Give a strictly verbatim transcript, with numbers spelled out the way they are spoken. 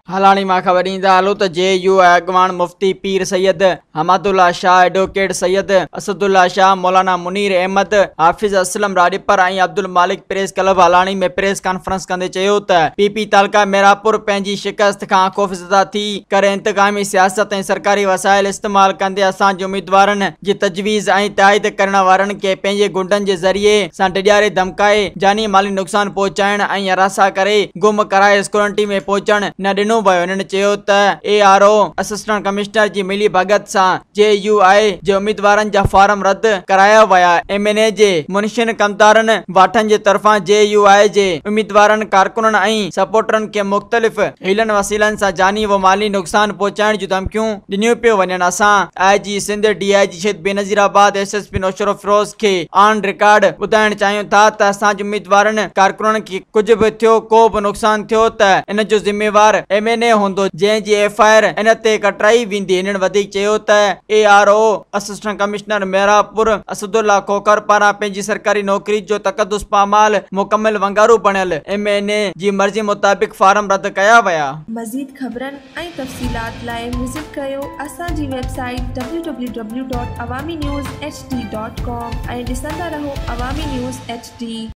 हलाणी मां ख़बर ईंदा हलो त जे यू अॻवान मुफ्ती पीर सैयद हमादुल्ला शाह, एडवोकेट सैयद असदुल्ला शाह, मौलाना मुनीर अहमद, हाफिज़ असलम राजपर ऐं अब्दुल मालिक प्रेस क्लब हलाणी में प्रेस कॉन्फ्रेंस कंदे चयो त पीपी तालका मेरापुर पंहिंजी शिकस्त खां ख़ौफ़ज़दा थी करे इंतकामी सियासत ऐं सरकारी वसाइल इस्तेमाल कंदे असांजे उम्मीदवारनि जी तजवीज़ ऐं तायद करण वारनि खे पंहिंजे गुंडनि जे ज़रिए सां डिॼारे धमकाए जानी माली नुक़सान पहुचाइण ऐं हरासा करे गुम कराए सिक्योरिटी में पहुचण न ॾिनो वियो। हिननि चयो त A R O assistant commissioner जी मिली भगत सां जे यू आई जे उम्मीदवारनि जा फार्म रद्द कराया विया। एम एन ए जे मुनशिन कमदारनि वाठनि जे तरफ़ां जे यू आई जे उम्मीदवारनि कारकुननि ऐं सपोर्टरनि खे मुख़्तलिफ़ हीलनि वसीलनि सां जानी व माली नुक़सान पहुचाइण जूं धमकियूं ॾिनियूं पियो वञनि। असां I G Sindh, D I G Shaheed Benazirabad, S S P Naushahro Feroze खे ऑन रिकॉर्ड ॿुधाइण चाहियूं था त असांजे उम्मीदवारनि कारकुननि खे कुझु बि थियो, को बि नुक़सान थियो त इन जो ज़िम्मेवार एम एन ए हूंदो जंहिंजी एफ आई आर इन ते कटाई वेंदी। हिननि वधीक चयो त A R O assistant commissioner Merapur Asadullah Khokhar पारां पंहिंजी सरकारी नौकरी जो तक़दुस पामाल मुकमिल वंगारू बणियल एम एन ए जी मर्ज़ी मुताबिक़ फार्म रद्द कया विया। मज़ीद ख़बरनि ऐं तफ़सीलात लाइ विज़िट कयो असांजी website W W W dot Awami news H D dot com ऐं ॾिसंदा रहो अवामी न्यूज़ एच डी।